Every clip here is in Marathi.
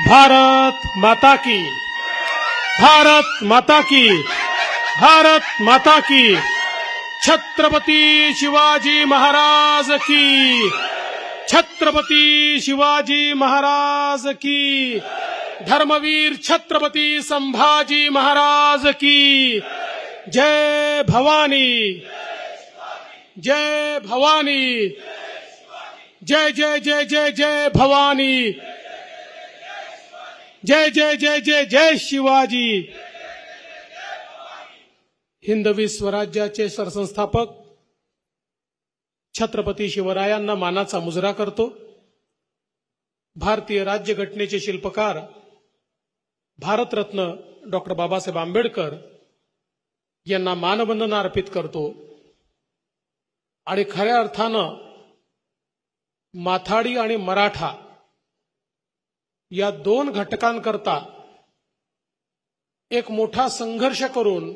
भारत माता की, भारत माता की, भारत माता की। छत्रपति शिवाजी महाराज की, छत्रपति शिवाजी महाराज की। धर्मवीर छत्रपति संभाजी महाराज की। जय भवानी, जय भवानी, जय जय जय जय जय भवानी, जय जय जय जय जय शिवाजी। हिंदवी स्वराज्याचे सरसंस्थापक छत्रपती शिवरायांना मानाचा मुजरा करतो। भारतीय राज्यघटनेचे शिल्पकार भारतरत्न डॉक्टर बाबासाहेब आंबेडकर यांना मानवंदना अर्पित करतो आणि खऱ्या अर्थानं माथाडी आणि मराठा या दोन घटकांकरता एक मोठा संघर्ष करून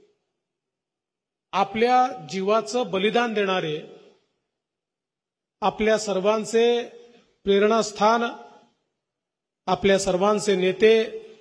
आपल्या जीवाचं बलिदान देणारे, आपल्या सर्वांचे प्रेरणास्थान, आपल्या सर्वांचे नेते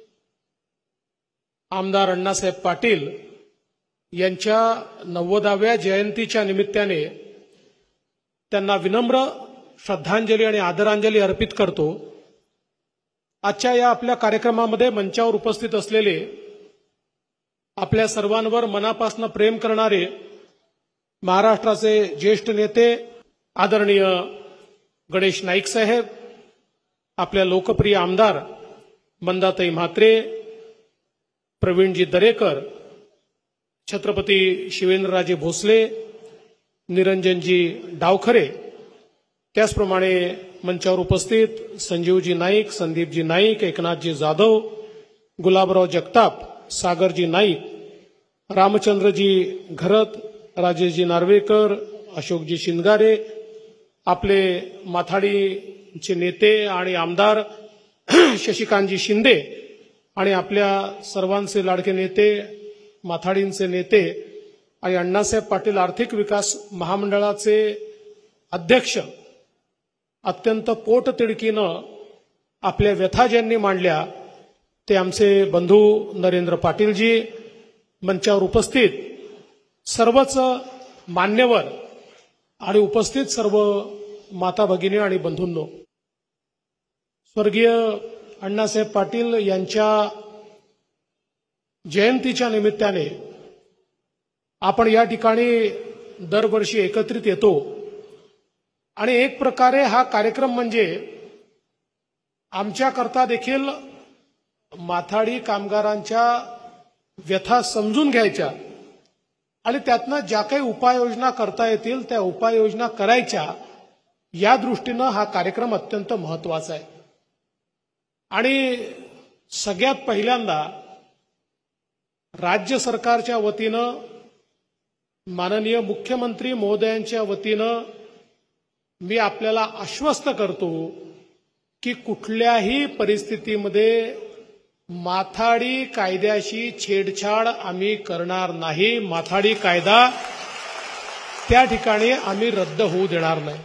आमदार अण्णासाहेब पाटील यांच्या 90व्या जयंतीच्या निमित्ताने त्यांना विनम्र श्रद्धांजली आणि आदरांजली अर्पित करतो। आजच्या या आपल्या कार्यक्रमामध्ये मंचावर उपस्थित असलेले आपल्या सर्वांवर मनापासून प्रेम करणारे महाराष्ट्राचे ज्येष्ठ नेते आदरणीय गणेश नाईक साहेब, आपल्या लोकप्रिय आमदार मंदाताई म्हात्रे, प्रवीणजी दरेकर, छत्रपती शिवेंद्रराजे भोसले, निरंजनजी डावखरे, त्याचप्रमाणे मंचावर उपस्थित संजीवजी नाईक, संदीपजी नाईक, एकनाथजी जाधव, गुलाबराव जगताप, सागरजी नाईक, रामचंद्रजी घरत, राजेशजी नार्वेकर, अशोकजी शिंदगारे, आपले माथाडीचे नेते आणि आमदार शशिकांतजी शिंदे आणि आपल्या सर्वांचे लाडके नेते माथाडींचे नेते आणि अण्णासाहेब पाटील आर्थिक विकास महामंडळाचे अध्यक्ष अत्यंत पोटतिडकीनं आपल्या व्यथा ज्यांनी मांडल्या ते आमचे बंधू नरेंद्र पाटीलजी, मंचावर उपस्थित सर्वच मान्यवर आणि उपस्थित सर्व माता भगिनी आणि बंधूंनो, स्वर्गीय अण्णासाहेब पाटील यांच्या जयंतीच्या निमित्ताने आपण या ठिकाणी दरवर्षी एकत्रित येतो आणि एक प्रकारे हा कार्यक्रम म्हणजे आमच्याकरता देखील माथाडी कामगारांच्या व्यथा समजून घ्यायच्या आणि त्यातनं ज्या काही उपाययोजना करता येतील त्या उपाययोजना करायच्या, या दृष्टीनं हा कार्यक्रम अत्यंत महत्वाचा आहे। आणि सगळ्यात पहिल्यांदा राज्य सरकारच्या वतीनं माननीय मुख्यमंत्री महोदयांच्या वतीनं मी आपल्याला आश्वस्त करतो की कुठल्याही परिस्थितीमध्ये माथाडी कायद्याशी छेडछाड आम्ही करणार नाही। माथाडी कायदा त्या ठिकाणी आम्ही रद्द होऊ देणार नाही।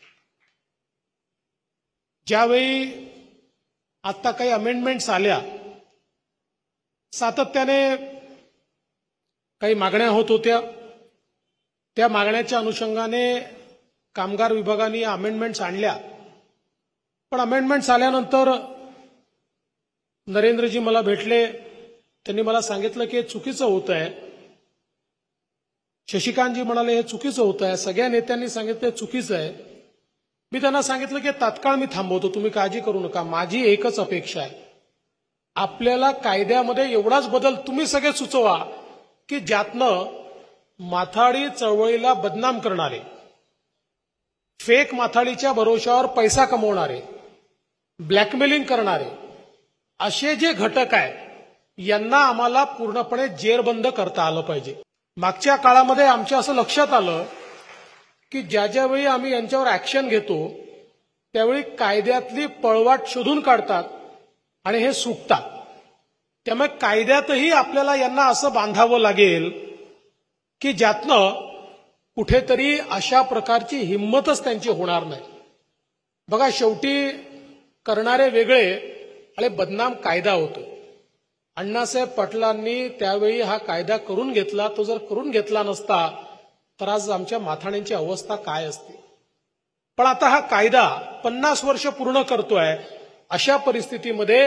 ज्यावेळी आता काही अमेंडमेंट्स आल्या, सातत्याने काही मागण्या होत होत्या, त्या मागण्याच्या अनुषंगाने कामगार विभागाने अमेंडमेंट्स आणल्या, पण अमेंडमेंट्स आल्यानंतर नरेंद्रजी मला भेटले, त्यांनी मला सांगितलं की हे चुकीचं होत आहे। शशिकांतजी म्हणाले हे चुकीचं होत आहे, सगळ्या नेत्यांनी सांगितलं हे चुकीचं आहे। मी त्यांना सांगितलं की तात्काळ मी थांबवतो, तुम्ही काळजी करू नका, माझी एकच अपेक्षा आहे, आपल्याला कायद्यामध्ये एवढाच बदल तुम्ही सगळे सुचवा की ज्यातनं माथाडी चळवळीला बदनाम करणारे, फेक माथाडीच्या भरोशावर पैसा कमवणारे, ब्लॅकमेलिंग करणारे असे जे घटक आहेत यांना आम्हाला पूर्णपणे जेरबंद करता आलं पाहिजे। मागच्या काळामध्ये आमच्या असं लक्षात आलं की ज्यावेळी आम्ही यांच्यावर ऍक्शन घेतो त्यावेळी कायद्यातली पळवाट शोधून काढतात आणि हे सुटतात। त्यामुळे कायद्यातही आपल्याला यांना असं बांधावं लागेल की ज्यातनं कुठेतरी अशा प्रकारची हिंमतच त्यांची होणार नाही। बघा, शेवटी करणारे वेगळे आणि बदनाम कायदा होतो. अण्णासाहेब पाटलांनी त्यावेळी हा कायदा करून घेतला. तो जर करून घेतला नसता तर आज आमच्या माथाण्यांची अवस्था काय असते. पण आता हा कायदा 50 वर्ष पूर्ण करतोय. अशा परिस्थितीमध्ये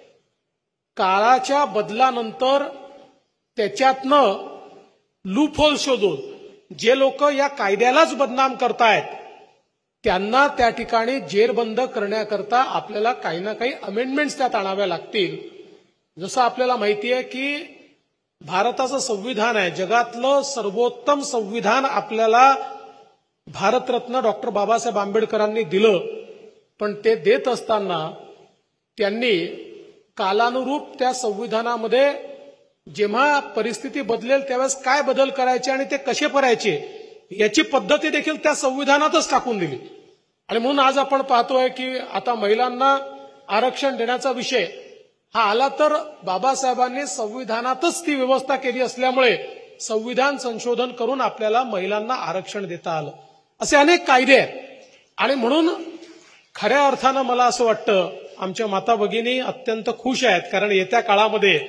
काळाच्या बदलानंतर त्याच्यातनं लूपहोल शोधून जे लोक या कायद्यालाच बदनाम करतायत त्यांना त्या ठिकाणी जेरबंद करण्याकरता आपल्याला काही ना काही अमेंडमेंट्स त्यात आणाव्या लागतील. जसं आपल्याला माहिती आहे की भारताचं संविधान आहे, जगातलं सर्वोत्तम संविधान आपल्याला भारतरत्न डॉक्टर बाबासाहेब आंबेडकरांनी दिलं. पण ते देत असताना त्यांनी कालानुरूप त्या संविधानामध्ये जेव्हा परिस्थिती बदलेल त्यावेळेस काय बदल करायचे आणि ते कसे करायचे याची पद्धती देखील त्या संविधानातच टाकून दिली. आणि म्हणून आज आपण पाहतोय की आता महिलांना आरक्षण देण्याचा विषय हा आला तर बाबासाहेबांनी संविधानातच ती व्यवस्था केली असल्यामुळे संविधान संशोधन करून आपल्याला महिलांना आरक्षण देता आलं. असे अनेक कायदे आहेत आणि म्हणून खऱ्या अर्थानं मला असं वाटतं आमच्या माता भगिनी अत्यंत खुश आहेत, कारण येत्या काळामध्ये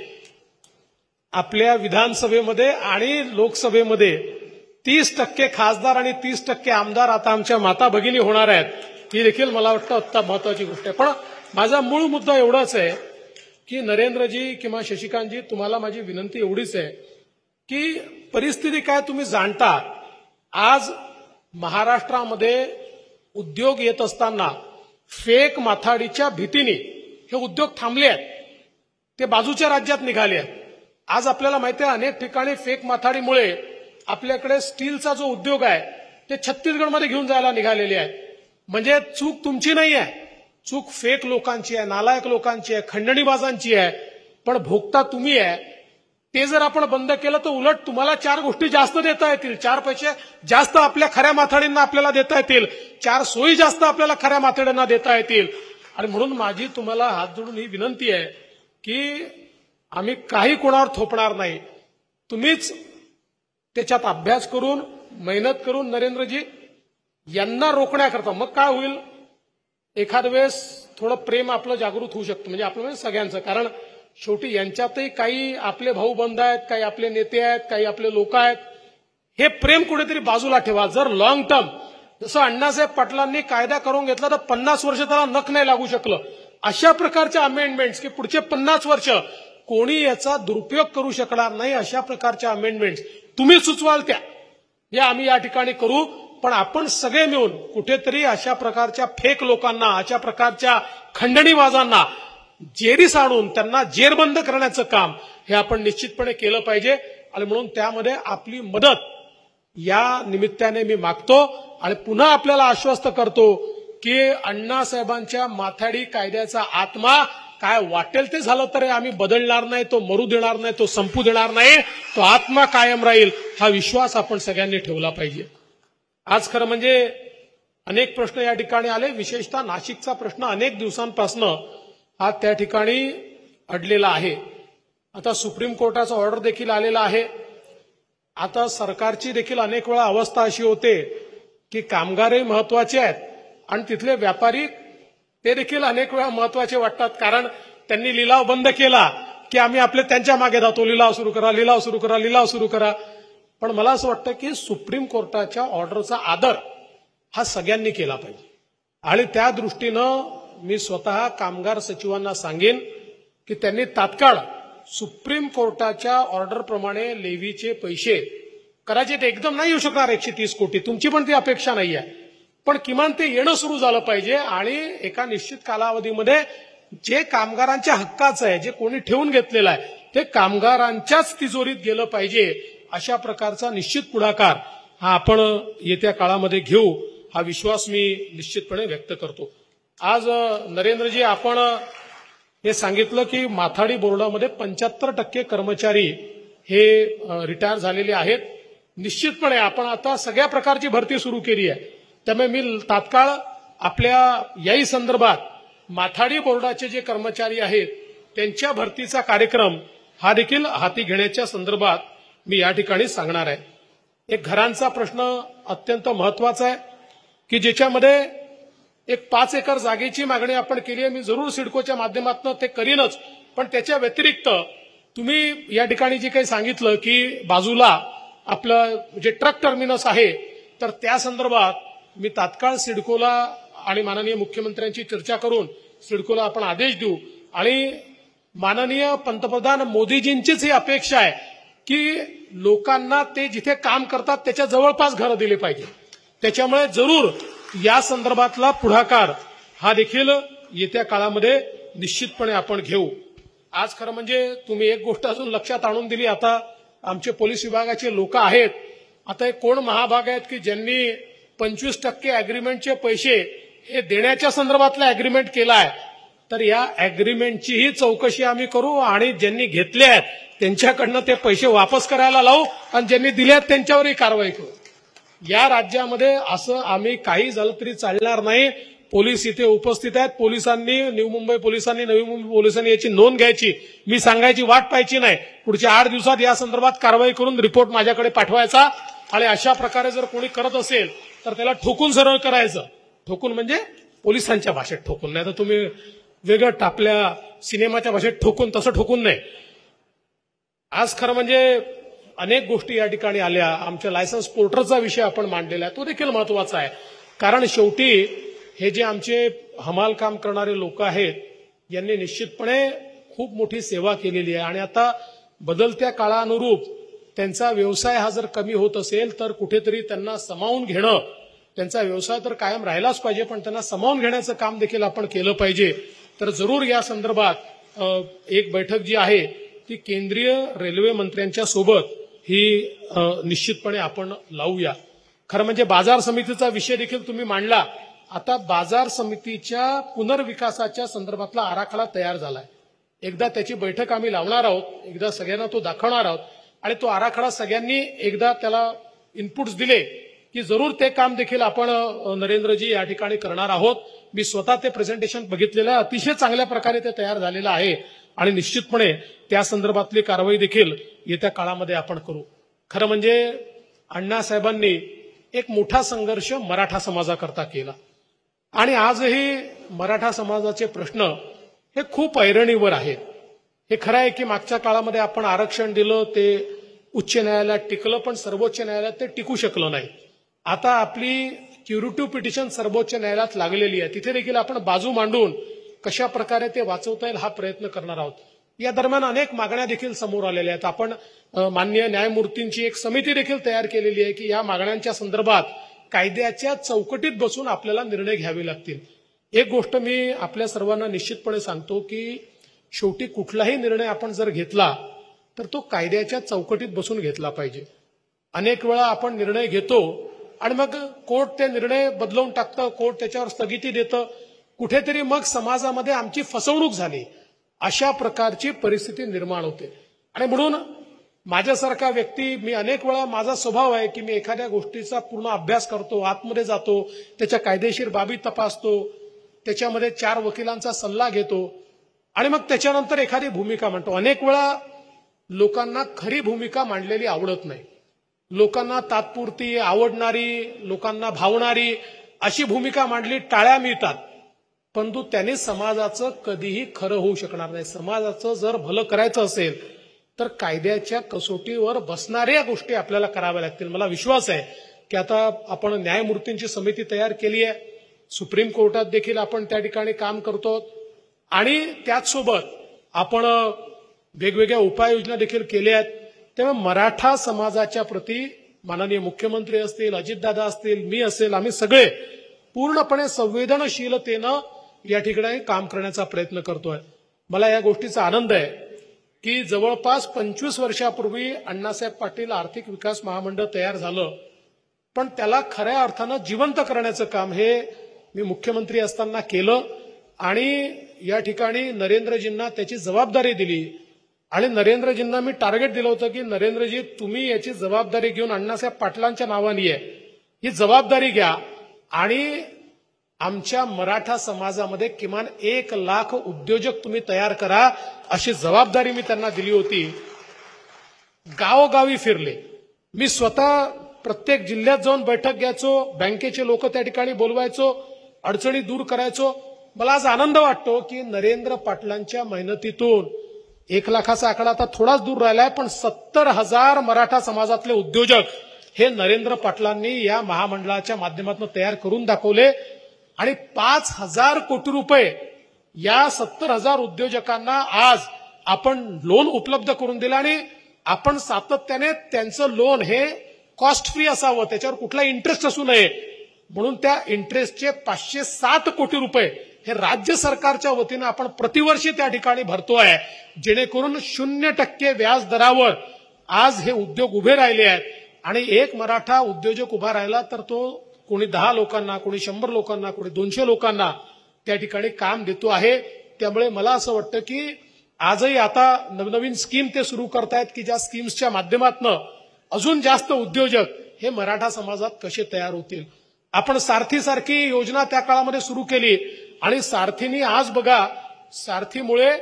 आपल्या विधानसभेमध्ये आणि लोकसभेमध्ये 30% खासदार आणि 30% आमदार आता आमच्या माता भगिनी होणार आहेत. ही देखील मला वाटतं अत्यंत महत्वाची गोष्ट आहे. पण माझा मूळ मुद्दा एवढाच आहे की नरेंद्रजी किंवा शशिकांतजी, तुम्हाला माझी विनंती एवढीच आहे की परिस्थिती काय तुम्ही जाणता. आज महाराष्ट्रामध्ये उद्योग येत असताना फेक माथाडीच्या भीतीने हे उद्योग थांबले आहेत, ते बाजूच्या राज्यात निघाले आहेत. आज आपल्याला माहिती आहे अनेक ठिकाणी फेक माथाडीमुळे आपल्याकडे स्टीलचा जो उद्योग आहे ते छत्तीसगडमध्ये घेऊन जायला निघालेले आहेत. म्हणजे चूक तुमची नाही आहे, चूक फेक लोकांची आहे, नालायक लोकांची आहे, खंडणीबाजांची आहे. पण भोगता तुम्ही आहे. ते जर आपण बंद केलं तर उलट तुम्हाला 4 गोष्टी जास्त देता येतील, 4 पैसे जास्त आपल्या खऱ्या माथाडींना आपल्याला देता येतील, 4 सोयी जास्त आपल्याला खऱ्या माथाडींना देता येतील. आणि म्हणून माझी तुम्हाला हात जोडून ही विनंती आहे की आम्ही काही कोणावर थोपणार नाही. तुम्हीच त्याच्यात अभ्यास करून मेहनत करून नरेंद्रजी यांना रोखण्याकरता मग काय होईल, एखाद वेळेस थोडं प्रेम आपलं जागृत होऊ शकतं, म्हणजे आपलं म्हणजे सगळ्यांचं. कारण शेवटी यांच्यातही काही आपले भाऊ बंध आहेत, काही आपले नेते आहेत, काही आपले लोक आहेत. हे प्रेम कुठेतरी बाजूला ठेवा. जर लॉंग टर्म जसं अण्णासाहेब पाटलांनी कायदा करून घेतला तर 50 वर्ष त्याला नख नाही लागू शकलं, अशा प्रकारच्या अमेंडमेंट्स की पुढचे 50 वर्ष कोणी याचा दुरुपयोग करू शकणार नाही, अशा प्रकारच्या अमेंडमेंट्स तुम्ही सुचवाल त्या या आम्ही या ठिकाणी करू. पण आपण सगळे मिळून कुठेतरी अशा प्रकारच्या फेक लोकांना, अशा प्रकारच्या खंडणीबाजांना जेरीस आणून त्यांना जेरबंद करण्याचं काम हे आपण निश्चितपणे केलं पाहिजे. आणि म्हणून त्यामध्ये आपली मदत या निमित्ताने मी मागतो आणि पुन्हा आपल्याला आश्वस्त करतो की अण्णासाहेबांच्या माथाडी कायद्याचा आत्मा काय वाटेल ते झालं तरी आम्ही बदलणार नाही, तो मरू देणार नाही, तो संपू देणार नाही, तो आत्मा कायम राहील. हा विश्वास आपण सगळ्यांनी ठेवला पाहिजे. आज खरं म्हणजे अनेक प्रश्न या ठिकाणी आले, विशेषतः नाशिकचा प्रश्न अनेक दिवसांपासून हा त्या ठिकाणी अडलेला आहे. आता सुप्रीम कोर्टाचा ऑर्डर देखील आलेला आहे. आता सरकारची देखील अनेक वेळा अवस्था अशी होते की कामगारही महत्वाचे आहेत आणि तिथले व्यापारी ते देखील अनेक वेळा महत्वाचे वाटतात, कारण त्यांनी लिलाव बंद केला की आम्ही आपले त्यांच्या मागे जातो, लिलाव सुरू करा, लिलाव सुरू करा, लिलाव सुरू करा. पण मला असं वाटतं की सुप्रीम कोर्टाच्या ऑर्डरचा आदर हा सगळ्यांनी केला पाहिजे. आणि त्या दृष्टीनं मी स्वतः कामगार सचिवांना सांगेन की त्यांनी तात्काळ सुप्रीम कोर्टाच्या ऑर्डरप्रमाणे लेव्हीचे पैसे कदाचित एकदम नाही येऊ शकणार 130 कोटी, तुमची पण ती अपेक्षा नाही आहे, पण किमान ते येणं सुरू झालं पाहिजे. आणि एका निश्चित कालावधीमध्ये जे कामगारांच्या हक्काचं आहे, जे कोणी ठेवून घेतलेलं आहे, ते कामगारांच्याच तिजोरीत गेलं पाहिजे. अशा प्रकारचा निश्चित पुढाकार हा आपण येत्या काळामध्ये घेऊ, हा विश्वास मी निश्चितपणे व्यक्त करतो. आज नरेंद्रजी आपण हे सांगितलं की माथाडी बोर्डामध्ये 75% कर्मचारी हे रिटायर झालेले आहेत. निश्चितपणे आपण आता सगळ्या प्रकारची भरती सुरू केली आहे. त्यामुळे मी तात्काळ आपल्या याही संदर्भात माथाडी बोर्डाचे जे कर्मचारी आहेत त्यांच्या भरतीचा कार्यक्रम हा देखील हाती घेण्याच्या संदर्भात मी या ठिकाणी सांगणार आहे. एक घरांचा प्रश्न अत्यंत महत्वाचा आहे की ज्याच्यामध्ये एक 5 एकर जागेची मागणी आपण केली आहे. मी जरूर सिडकोच्या माध्यमातून ते करीनच, पण त्याच्या व्यतिरिक्त तुम्ही या ठिकाणी जे काही सांगितलं की बाजूला आपलं जे ट्रक टर्मिनस आहे, तर त्या संदर्भात मी तात्काळ सिडकोला आणि माननीय मुख्यमंत्र्यांची चर्चा करून सिडकोला आपण आदेश देऊ. आणि माननीय पंतप्रधान मोदीजींचीच ही अपेक्षा आहे की लोकांना ते जिथे काम करतात त्याच्या जवळपास घरं दिले पाहिजे. त्याच्यामुळे जरूर या संदर्भातला पुढाकार हा देखील येत्या काळामध्ये निश्चितपणे आपण घेऊ. आज खरं म्हणजे तुम्ही एक गोष्ट अजून लक्षात आणून दिली. आता आमचे पोलीस विभागाचे लोक आहेत, आता एक कोण महाभाग आहेत की ज्यांनी 25% अग्रीमेंटचे पैसे हे देण्याच्या संदर्भातला अग्रीमेंट केला आहे. तर या अग्रीमेंटचीही चौकशी आम्ही करू आणि ज्यांनी घेतले आहेत त्यांच्याकडनं ते पैसे वापस करायला लावू आणि ज्यांनी दिले आहेत त्यांच्यावरही कारवाई करू. या राज्यामध्ये असं आम्ही काही झालं तरी चालणार नाही. पोलीस इथे उपस्थित आहेत. पोलिसांनी, न्यू मुंबई पोलिसांनी, नवी मुंबई पोलिसांनी याची नोंद घ्यायची. मी सांगायची वाट पाहायची नाही. पुढच्या 8 दिवसात या संदर्भात कारवाई करून रिपोर्ट माझ्याकडे पाठवायचा. आणि अशा प्रकारे जर कोणी करत असेल तर त्याला ठोकून सरळ करायचं. ठोकून म्हणजे पोलिसांच्या भाषेत ठोकून, नाही तर तुम्ही वेगळं आपल्या सिनेमाच्या भाषेत ठोकून, तसं ठोकून नाही. आज खरं म्हणजे अनेक गोष्टी या ठिकाणी आल्या. आमच्या लायसन्स पोर्टरचा विषय आपण मांडलेला आहे, तो देखील महत्वाचा आहे. कारण शेवटी हे जे आमचे हमाल काम करणारे लोक आहेत यांनी निश्चितपणे खूप मोठी सेवा केलेली आहे. आणि आता बदलत्या काळानुरूप त्यांचा व्यवसाय हा जर कमी होत असेल तर कुठेतरी त्यांना सामावून घेणं, त्यांचा व्यवसाय तर कायम राहिलाच पाहिजे पण त्यांना सामावून घेण्याचं काम देखील आपण केलं पाहिजे. तर जरूर या संदर्भात एक बैठक जी आहे ती केंद्रीय रेल्वे मंत्र्यांच्या सोबत ही निश्चितपणे आपण लावूया. खरं म्हणजे बाजार समितीचा विषय देखील तुम्ही मांडला. आता बाजार समितीच्या पुनर्विकासाच्या संदर्भातला आराखडा तयार झालाय. एकदा त्याची बैठक आम्ही लावणार आहोत, एकदा सगळ्यांना तो दाखवणार आहोत आणि तो आराखडा सगळ्यांनी एकदा त्याला इनपुट्स दिले की जरूर ते काम देखील आपण नरेंद्रजी या ठिकाणी करणार आहोत. मी स्वतः ते प्रेझेंटेशन बघितलेलं आहे, अतिशय चांगल्या प्रकारे ते तयार झालेलं आहे आणि निश्चितपणे त्या संदर्भातली कारवाई देखील येत्या काळामध्ये आपण करू. खरं म्हणजे अण्णासाहेबांनी एक मोठा संघर्ष मराठा समाजाकरता केला आणि आजही मराठा समाजाचे प्रश्न हे खूप ऐरणीवर आहेत. हे खरं आहे की मागच्या काळामध्ये आपण आरक्षण दिलं, ते उच्च न्यायालयात टिकलं, पण सर्वोच्च न्यायालयात ते टिकू शकलं नाही. आता आपली क्युरेटिव्ह पिटिशन सर्वोच्च न्यायालयात लागलेली आहे, तिथे देखील आपण बाजू मांडून कशा प्रकारे ते वाचवता येईल हा प्रयत्न करणार आहोत. या दरम्यान अनेक मागण्या देखील समोर आलेल्या आहेत. आपण माननीय न्यायमूर्तींची एक समिती देखील तयार केलेली आहे की या मागण्यांच्या संदर्भात कायद्याच्या चौकटीत बसून आपल्याला निर्णय घ्यावे लागतील. एक गोष्ट मी आपल्या सर्वांना निश्चितपणे सांगतो की शेवटी कुठलाही निर्णय आपण जर घेतला तर तो कायद्याच्या चौकटीत बसून घेतला पाहिजे. अनेक वेळा आपण निर्णय घेतो आणि मग कोर्ट ते निर्णय बदलवून टाकतं, कोर्ट त्याच्यावर स्थगिती देतं, कुठेतरी मग समाजामध्ये आमची फसवणूक झाली अशा प्रकारची परिस्थिती निर्माण होते. आणि म्हणून माझ्यासारखा व्यक्ती, मी अनेक वेळा, माझा स्वभाव आहे की मी एखाद्या गोष्टीचा पूर्ण अभ्यास करतो, आतमध्ये जातो, त्याच्या कायदेशीर बाबी तपासतो, त्याच्यामध्ये 4 वकिलांचा सल्ला घेतो आणि मग त्याच्यानंतर एखादी भूमिका मांडतो. अनेक वेळा लोकांना खरी भूमिका मांडलेली आवडत नाही. लोकांना तात्पुरती आवडणारी, लोकांना भावणारी अशी भूमिका मांडली टाळ्या मिळतात, परंतु त्याने समाजाचं कधीही खरं होऊ शकणार नाही. समाजाचं जर भलं करायचं असेल तर कायद्याच्या कसोटीवर बसणाऱ्या गोष्टी आपल्याला कराव्या लागतील. मला विश्वास आहे की आता आपण न्यायमूर्तींची समिती तयार केली आहे, सुप्रीम कोर्टात देखील आपण त्या ठिकाणी काम करतो आणि त्याचसोबत आपण वेगवेगळ्या उपाययोजना देखील केल्या आहेत. तेव्हा मराठा समाजाच्या प्रती माननीय मुख्यमंत्री असतील, अजितदादा असतील, मी असेल, आम्ही सगळे पूर्णपणे संवेदनशीलतेनं या ठिकाणी काम करण्याचा प्रयत्न करतोय. मला या गोष्टीचा आनंद आहे की जवळपास 25 वर्षापूर्वी अण्णासाहेब पाटील आर्थिक विकास महामंडळ तयार झालं, पण त्याला खऱ्या अर्थानं जिवंत करण्याचं काम हे मी मुख्यमंत्री असताना केलं आणि या ठिकाणी नरेंद्रजींना त्याची जबाबदारी दिली आणि नरेंद्रजींना मी टार्गेट दिलं होतं की नरेंद्रजी, तुम्ही याची जबाबदारी घेऊन अण्णासाहेब पाटलांच्या नावाने ही जबाबदारी घ्या आणि आमच्या मराठा समाजामध्ये किमान 1 लाख उद्योजक तुम्ही तयार करा, अशी जबाबदारी मी त्यांना दिली होती. गावोगावी फिरले, मी स्वतः प्रत्येक जिल्ह्यात जाऊन बैठक घ्यायचो, बँकेचे लोक त्या ठिकाणी बोलवायचो, अडचणी दूर करायचो. मला आज आनंद वाटतो की नरेंद्र पाटलांच्या मेहनतीतून 1 लाखाचा आकडा आता थोडाच दूर राहिलाय, पण 70,000 मराठा समाजातले उद्योजक हे नरेंद्र पाटलांनी या महामंडळाच्या माध्यमातून तयार करून दाखवले आणि 5,000 कोटी रुपये या 70,000 उद्योजकांना आज आपण लोन उपलब्ध करून दिलं आणि आपण सातत्याने त्यांचं लोन हे कॉस्ट फ्री असावं, त्याच्यावर कुठला इंटरेस्ट असू नये म्हणून त्या इंटरेस्टचे 507 कोटी रुपये हे राज्य सरकारच्या वतीनं आपण प्रतिवर्षी त्या ठिकाणी भरतोय, जेणेकरून 0% व्याज दरावर आज हे उद्योग उभे राहिले आहेत. आणि एक मराठा उद्योजक उभा राहिला तर तो कोणी 10 लोकांना, कोणी 100 लोकांना, कोणी 200 लोकांना त्या ठिकाणी काम देतो आहे. त्यामुळे मला असं वाटतं की आजही आता नवनवीन स्कीम ते सुरू करतायत की ज्या स्कीम्सच्या माध्यमातून अजून जास्त उद्योजक हे मराठा समाजात कसे तयार होतील. आपण सारथी योजना त्या काळामध्ये सुरू केली आणि सारथीनी आज बघा, सारथीमुळे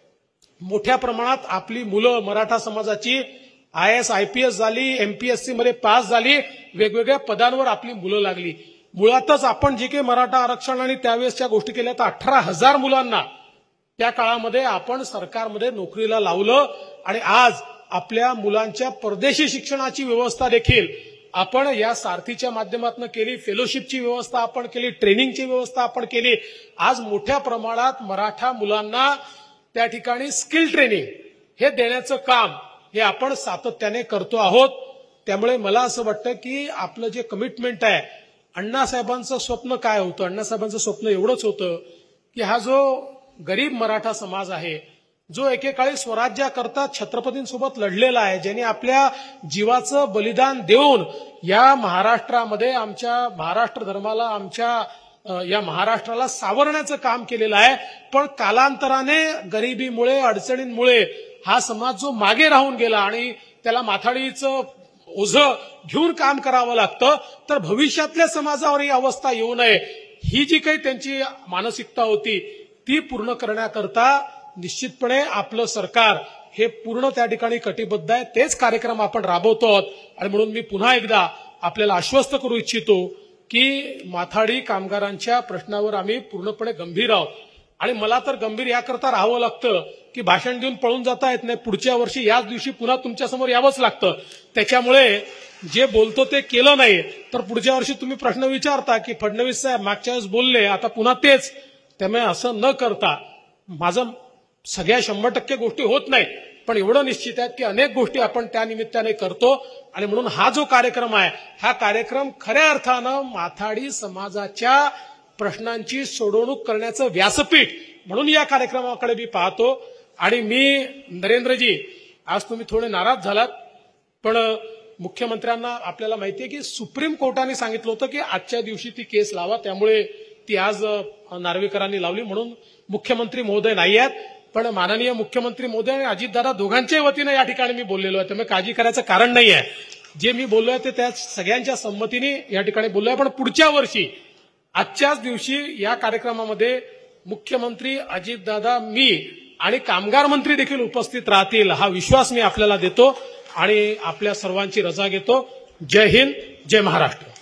मोठ्या प्रमाणात आपली मुलं मराठा समाजाची IAS IPS झाली, MPSC मध्ये पास झाली, वेगवेगळ्या पदांवर आपली मुलं लागली. मुळातच आपण जे काही मराठा आरक्षण आणि त्यावेळेसच्या गोष्टी केल्या तर 18,000 मुलांना त्या काळामध्ये आपण सरकारमध्ये नोकरीला लावलं आणि आज आपल्या मुलांच्या परदेशी शिक्षणाची व्यवस्था देखील आपण या सारथीच्या माध्यमातून केली, फेलोशिपची व्यवस्था आपण केली, ट्रेनिंगची व्यवस्था आपण केली. आज मोठ्या प्रमाणात मराठा मुलांना त्या ठिकाणी स्किल ट्रेनिंग हे देण्याचं काम हे आपण सातत्याने करतो आहोत. त्यामुळे मला असं वाटतं की आपलं जे कमिटमेंट आहे, अण्णासाहेबांचं स्वप्न काय होतं, अण्णासाहेबांचं स्वप्न एवढंच होतं की हा जो गरीब मराठा समाज आहे, जो एकेकाळी स्वराज्याकरता छत्रपतींसोबत लढलेला आहे, ज्यांनी आपल्या जीवाचं बलिदान देऊन या महाराष्ट्रामध्ये आमच्या महाराष्ट्र धर्माला, आमच्या या महाराष्ट्राला सावरण्याचं काम केलेलं आहे, पण कालांतराने गरिबीमुळे, अडचणींमुळे हा समाज जो मागे राहून गेला आणि त्याला माथाडीचं ओझं घेऊन काम करावं लागतं, तर भविष्यातल्या समाजावर ही अवस्था येऊ नये ही जी काही त्यांची मानसिकता होती ती पूर्ण करण्याकरता निश्चितपणे आपलं सरकार हे पूर्ण त्या ठिकाणी कटिबद्ध आहे. तेच कार्यक्रम आपण राबवतो आहोत आणि म्हणून मी पुन्हा एकदा आपल्याला आश्वस्त करू इच्छितो की माथाडी कामगारांच्या प्रश्नावर आम्ही पूर्णपणे गंभीर आहोत. आणि मला तर गंभीर याकरता राहावं लागतं की भाषण देऊन पळून जाता येत नाही, पुढच्या वर्षी याच दिवशी पुन्हा तुमच्यासमोर यावंच लागतं. त्याच्यामुळे जे बोलतो ते केलं नाही तर पुढच्या वर्षी तुम्ही प्रश्न विचारता की फडणवीस साहेब मागच्या वेळेस बोलले, आता पुन्हा तेच. त्यामुळे असं न करता माझं सगळ्या 100% गोष्टी होत नाही, पण एवढं निश्चित आहे की अनेक गोष्टी आपण त्या निमित्ताने करतो आणि म्हणून हा जो कार्यक्रम आहे हा कार्यक्रम खऱ्या अर्थानं माथाडी समाजाच्या प्रश्नांची सोडवणूक करण्याचं व्यासपीठ म्हणून या कार्यक्रमाकडे मी पाहतो. आणि मी नरेंद्रजी, आज तुम्ही थोडे नाराज झालात, पण मुख्यमंत्र्यांना आपल्याला माहिती आहे की सुप्रीम कोर्टाने सांगितलं होतं की आजच्या दिवशी ती केस लावा, त्यामुळे ती आज नार्वेकरांनी लावली म्हणून मुख्यमंत्री महोदय नाही आहेत. पण माननीय मुख्यमंत्री महोदय आणि अजितदादा दोघांच्याही वतीने या ठिकाणी मी बोललेलो आहे, त्यामुळे काळजी करायचं कारण नाही आहे. जे मी बोललोय ते त्या सगळ्यांच्या संमतीने या ठिकाणी बोललोय. पण पुढच्या वर्षी आजच्याच दिवशी या कार्यक्रमामध्ये मुख्यमंत्री अजितदादा, मी आणि कामगार मंत्री देखील उपस्थित राहतील हा विश्वास मी आपल्याला देतो आणि आपल्या सर्वांची रजा घेतो. जय हिंद, जय महाराष्ट्र.